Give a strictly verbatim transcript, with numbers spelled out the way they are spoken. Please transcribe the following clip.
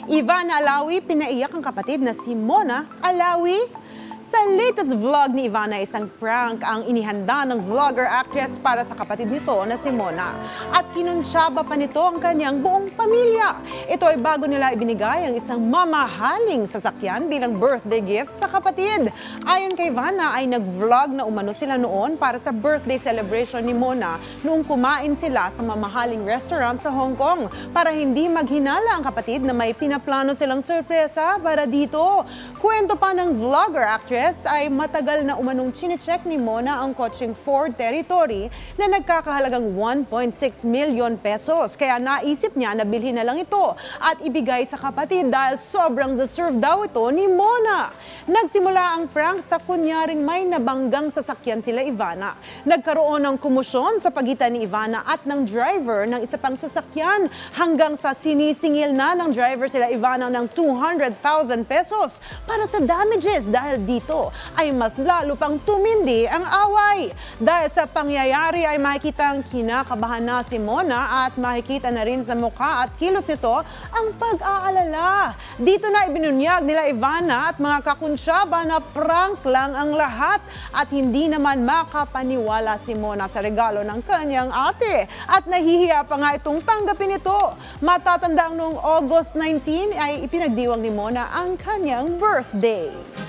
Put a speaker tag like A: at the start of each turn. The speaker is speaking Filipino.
A: Ivana Alawi, pinaiyak ang kapatid na si Mona Alawi. Sa latest vlog ni Ivana, isang prank ang inihanda ng vlogger actress para sa kapatid nito na si Mona. At kinunsyaba pa nito ang kanyang buong pamilya. Ito ay bago nila ibinigay ang isang mamahaling sasakyan bilang birthday gift sa kapatid. Ayon kay Ivana ay nag-vlog na umano sila noon para sa birthday celebration ni Mona noong kumain sila sa mamahaling restaurant sa Hong Kong para hindi maghinala ang kapatid na may pinaplano silang sorpresa para dito. Kwento pa ng vlogger actress ay matagal na umanong chinecheck ni Mona ang kotseng Ford Territory na nagkakahalagang one point six million pesos. Kaya naisip niya na bilhin na lang ito at ibigay sa kapatid dahil sobrang deserve daw ito ni Mona. Nagsimula ang prank sa kunyaring may nabanggang sasakyan sila Ivana. Nagkaroon ng kumusyon sa pagitan ni Ivana at ng driver ng isa pang sasakyan hanggang sa sinisingil na ng driver sila Ivana ng two hundred thousand pesos para sa damages dahil dito ay mas lalo pang tumindi ang away. Dahil sa pangyayari ay makikitang kinakabahan na si Mona at makikita na rin sa mukha at kilos nito ang pag-aalala. Dito na ibinunyag nila Ivana at mga kakunsyaba na prank lang ang lahat at hindi naman makapaniwala si Mona sa regalo ng kanyang ate. At nahihiya pa nga itong tanggapin ito. Matatandang noong August nineteenth ay ipinagdiwang ni Mona ang kanyang birthday.